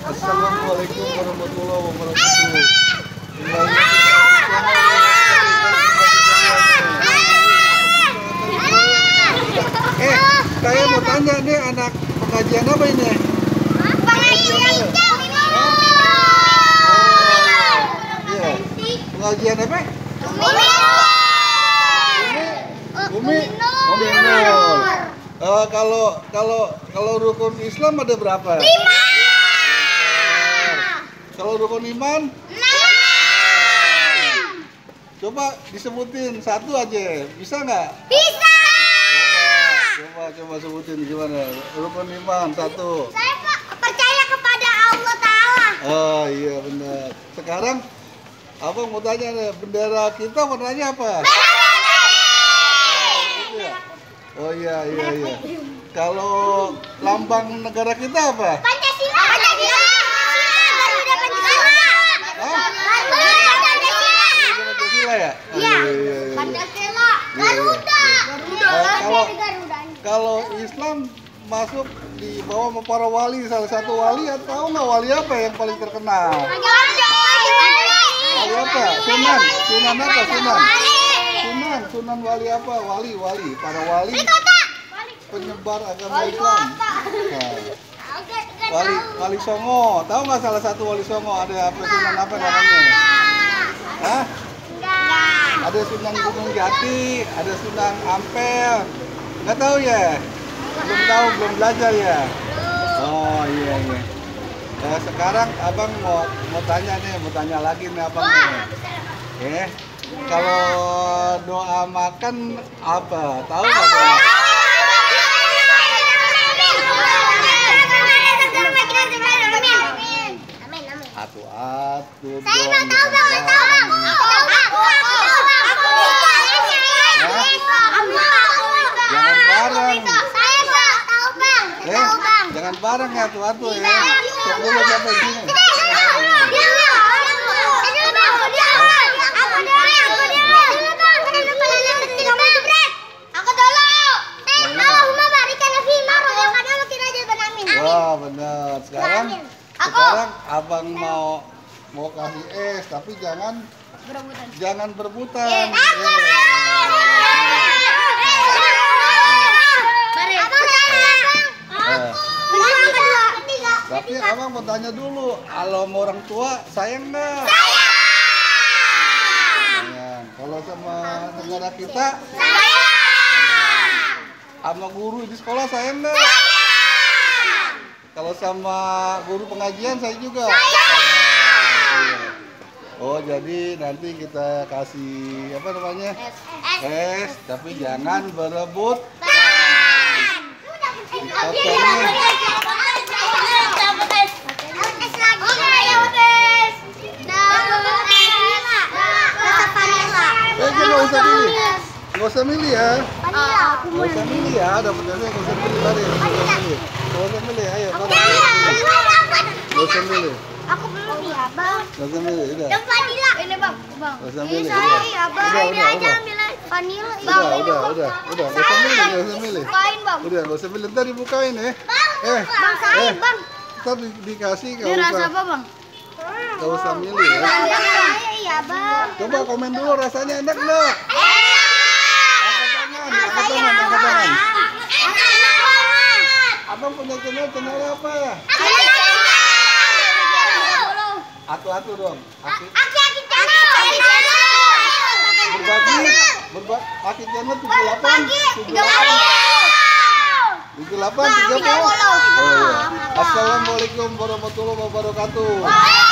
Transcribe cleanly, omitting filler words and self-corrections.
Assalamualaikum warahmatullahi wabarakatuh. Saya mau tanya nih, anak pengajian apa ini? Pengajian Iya. Pengajian apa? Umi Nur. Kalau rukun Islam ada berapa? 5. Kalau rukun iman? 6. Coba disebutin satu aja, bisa nggak? Bisa. Coba sebutin gimana? Rukun iman satu. Saya percaya kepada Allah Ta'ala. Oh iya benar. Sekarang abang mau tanya nih, bendera kita warnanya apa? Oh iya. Kalau lambang negara kita apa? Pancasila. Garuda Pancasila. Pancasila ya? Iya. Iya. Pancasila. Garuda. Kalau Islam masuk di bawah para wali, salah satu wali, tahu nggak wali apa yang paling terkenal? Wali apa? Sunan apa? Sunan wali apa? Wali, para wali penyebar agama Islam. Nah, wali Songo, tahu nggak salah satu wali Songo ada apa? Sunan apa namanya? Hah? Ada Sunan Gunung Jati, ada Sunan Ampel. Nggak tahu ya? Belum tahu, belum belajar ya? Oh iya. Sekarang abang mau tanya lagi nih abang nih. Kalau doa makan apa? Tahu nggak? Atu. Saya nggak tahu bang. Jangan bareng. Saya nggak tahu bang. Jangan bareng ya atu ya. Cek dulu sampai sini. Wah benar. Sekarang abang mau kasih es, tapi jangan berebutan. Tapi abang mau tanya dulu, kalau sama orang tua sayang nggak? Sayang. Kalau sama negara kita? Sayang. Sama guru di sekolah sayang nggak? Kalau sama guru pengajian saya juga. Oh jadi nanti kita kasih apa namanya? Es, tapi jangan berebut. Nggak usah milih ya. Nggak usah milih ya, dapat esnya nggak usah milih tadi. Nggak usah milih, ayo. Nggak usah milih. Aku belum ya bang. Nggak usah milih, udah. Yang vanila. Ini bang. Nggak usah milih. Iya bang. Ini aja ambil vanila. Udah. Nggak usah milih. Bukain bang. Udah, nggak usah milih. Ntar dibukain ya. Bang sayang bang. Ntar dikasih, Ini rasa apa bang? Nggak usah milih ya. Iya bang. Coba komen dulu rasanya enak nggak? Angkat tangan. Abang punya channel apa ya? Atu dong. Aki channel. Berbagi Aki channel 78 30. Oh iya. Assalamualaikum warahmatullahi wabarakatuh.